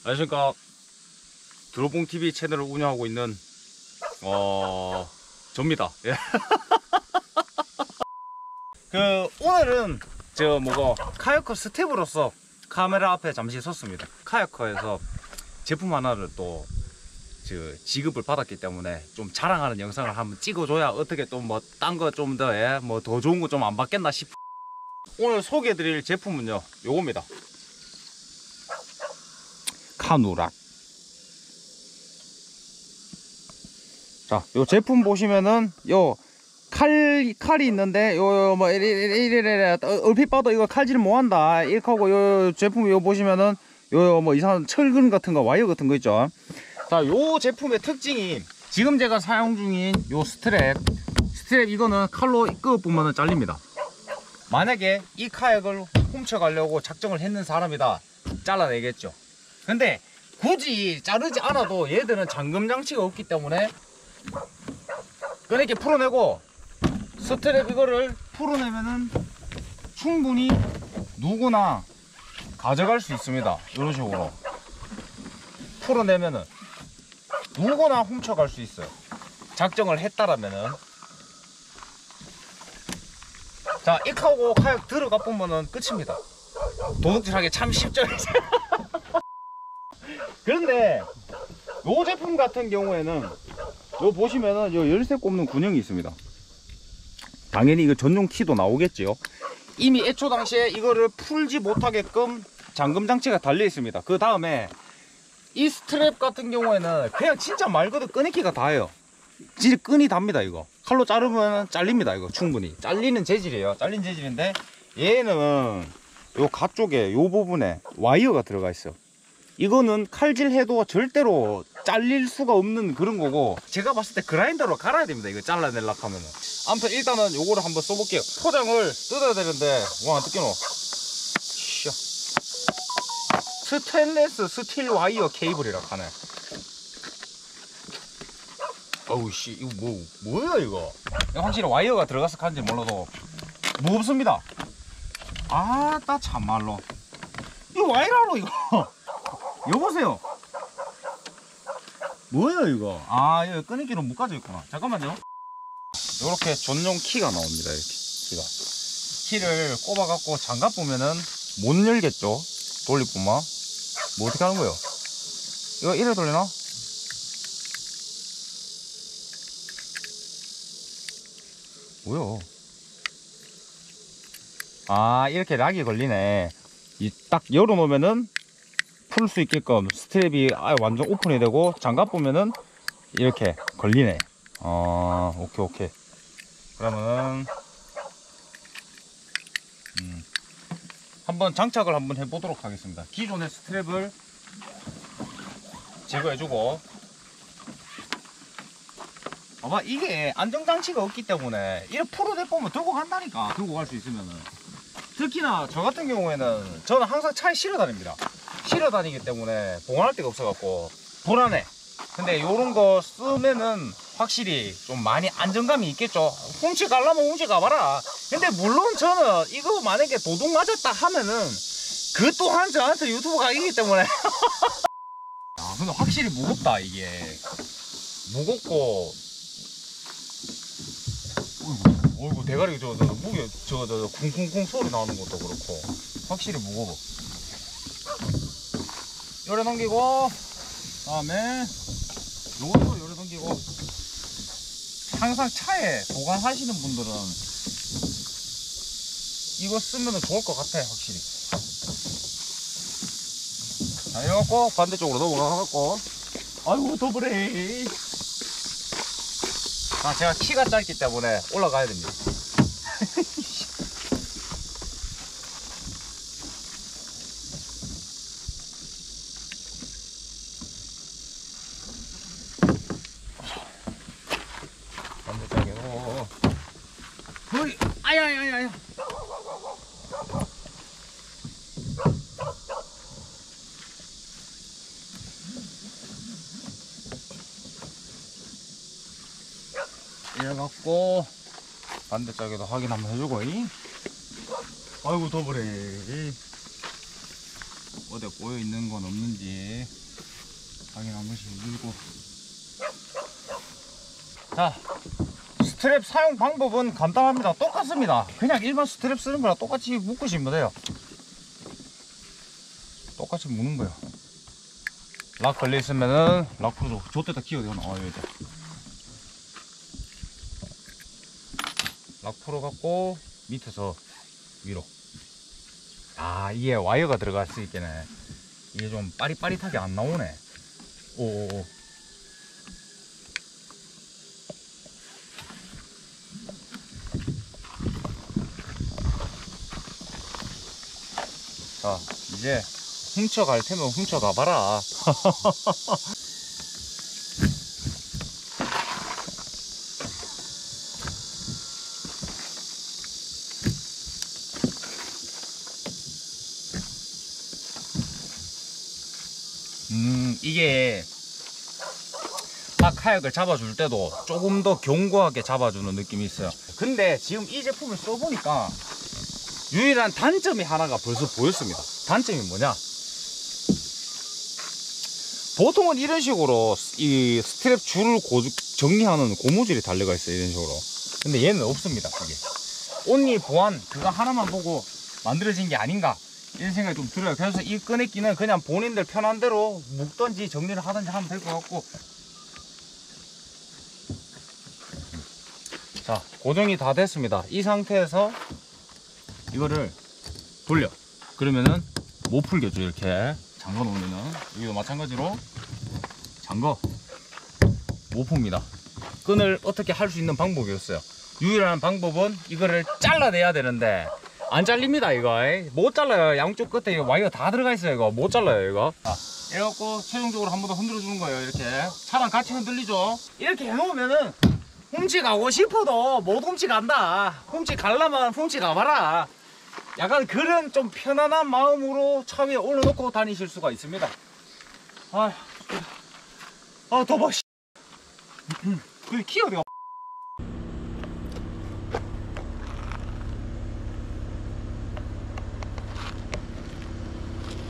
안녕하십니까. 드롭봉TV 채널을 운영하고 있는 접니다. 예. 오늘은 카야커 스텝으로서 카메라 앞에 잠시 섰습니다. 카야커에서 제품 하나를 또 지급을 받았기 때문에 좀 자랑하는 영상을 한번 찍어줘야 어떻게 또 뭐 딴 거 좀 더 더 좋은 거 좀 안 받겠나 싶어. 오늘 소개해드릴 제품은요, 요겁니다. 카누락. 자, 요 제품 보시면은 요 칼이 있는데 뭐 이래 얼핏 봐도 이거 칼질을 못 한다 이렇게 하고, 요 제품 요 보시면은 요 뭐 이상한 철근 같은 거, 와이어 같은 거 있죠. 자, 요 제품의 특징이 지금 제가 사용 중인 요 스트랩 이거는 칼로 끄어 보면은 잘립니다. 만약에 이 카약을 훔쳐 가려고 작정을 했는 사람이다, 잘라내겠죠. 근데 굳이 자르지 않아도 얘들은 잠금 장치가 없기 때문에 이렇게 풀어내고, 스트랩 이거를 풀어내면은 충분히 누구나 가져갈 수 있습니다. 이런 식으로 풀어내면은 누구나 훔쳐갈 수 있어요, 작정을 했다라면은. 자, 익하고 카약 들어가 보면은 끝입니다. 도둑질하기 참 쉽죠. 그런데 요 제품 같은 경우에는 요 보시면은 요 열쇠 꼽는 군형이 있습니다. 당연히 이거 전용 키도 나오겠지요. 이미 애초 당시에 이거를 풀지 못하게끔 잠금 장치가 달려 있습니다. 그 다음에 이 스트랩 같은 경우에는 그냥 진짜 말 그대로 꺼내기가 다예요. 진짜 끈이 답니다. 이거 칼로 자르면 잘립니다. 이거 충분히 잘리는 재질이에요. 잘린 재질인데, 얘는 요 가쪽에 요 부분에 와이어가 들어가 있어요. 이거는 칼질해도 절대로 잘릴 수가 없는 그런 거고, 제가 봤을 때 그라인더로 갈아야 됩니다. 이거 잘라내려고 하면은. 아무튼 일단은 요거를 한번 써볼게요. 포장을 뜯어야 되는데 와, 안 뜯겨노. 스테인레스 스틸 와이어 케이블이라 하네. 어우씨, 이거 뭐야 이거. 확실히 와이어가 들어가서 간지 몰라도 무겁습니다. 아따 참말로 이거 와이라로 이거. 여보세요, 뭐야 이거. 아, 이거 끄니기로 묶어져 있구나. 잠깐만요. 이렇게 전용 키가 나옵니다. 이렇게 키를 꼽아 갖고 장갑 보면은 못 열겠죠. 돌리뿐만. 뭐 어떻게 하는 거예요? 이거 이래 돌리나? 뭐야? 아, 이렇게 락이 걸리네. 딱 열어놓으면은 풀 수 있게끔 스트랩이 아예 완전 오픈이 되고, 장갑 보면은 이렇게 걸리네. 오케이. 그러면은 한번 장착을 한번 해보도록 하겠습니다. 기존의 스트랩을 제거해주고, 봐봐, 이게 안정장치가 없기 때문에 이렇게 풀어내보면 들고 간다니까. 들고 갈 수 있으면은. 특히나 저 같은 경우에는 저는 항상 차에 실어 다닙니다. 실어 다니기 때문에 보관할 데가 없어갖고 불안해. 근데 요런 거 쓰면은 확실히 좀 많이 안정감이 있겠죠. 훔치 가려면 훔치 가봐라. 근데 물론 저는 이거 만약에 도둑 맞았다 하면은 그 또한 저한테 유튜브 가기이기 때문에. 아, 근데 확실히 무겁다. 이게 무겁고, 어이구 대가리 무게 쿵쿵쿵 소리 나는 것도 그렇고 확실히 무거워. 열에 넘기고, 다음에 요것도 열에 넘기고. 항상 차에 보관하시는 분들은 이거 쓰면 좋을 것 같아, 확실히. 자, 이래갖고 반대쪽으로 넘어가갖고, 아이고 더블에. 아, 제가 키가 짧기 때문에 올라가야 됩니다. 반대쪽으로. 거의 아야야야야. 이래갖고 반대쪽에도 확인 한번 해주고. 아이고 더블에. 어디 꼬여 있는 건 없는지. 확인 한 번씩 누르고. 자, 스트랩 사용 방법은 간단합니다. 똑같습니다. 그냥 일반 스트랩 쓰는 거랑 똑같이 묶으시면 돼요. 똑같이 묶는 거예요. 락 걸려 있으면은 락 풀어줘. 저때다 끼워대요. 여기다. 락 풀어갖고 밑에서 위로. 아, 이게 와이어가 들어갈 수 있겠네. 이게 좀 빠릿빠릿하게 안 나오네. 오오오. 자, 이제 훔쳐갈 테면 훔쳐가봐라. 이게 카약을 잡아줄 때도 조금 더 견고하게 잡아주는 느낌이 있어요. 근데 지금 이 제품을 써보니까 유일한 단점이 하나가 벌써 보였습니다. 단점이 뭐냐? 보통은 이런 식으로 이 스트랩 줄을 정리하는 고무줄이 달려가 있어요. 이런 식으로. 근데 얘는 없습니다. 그게 온리 보안 그거 하나만 보고 만들어진 게 아닌가 이런 생각이 좀 들어요. 그래서 이 꺼내기는 그냥 본인들 편한 대로 묶던지 정리를 하든지 하면 될 것 같고. 자, 고정이 다 됐습니다. 이 상태에서 이거를 돌려. 그러면은 못 풀겠죠. 이렇게 잠궈 놓으면은. 여기도 마찬가지로 잠궈 못 풉니다. 끈을 어떻게 할 수 있는 방법이었어요. 유일한 방법은 이거를 잘라내야 되는데 안 잘립니다. 이거 못 잘라요. 양쪽 끝에 와이어 다 들어가 있어요. 이거 못 잘라요. 이거. 자, 이래갖고 최종적으로 한 번 더 흔들어 주는 거예요. 이렇게 차랑 같이 흔들리죠. 이렇게 해놓으면은 훔치 가고 싶어도 못 훔치 간다. 훔치 가려면 훔치 가봐라. 약간 그런 좀 편안한 마음으로 차 위에 올려놓고 다니실 수가 있습니다. 더워. 그 키 어디가?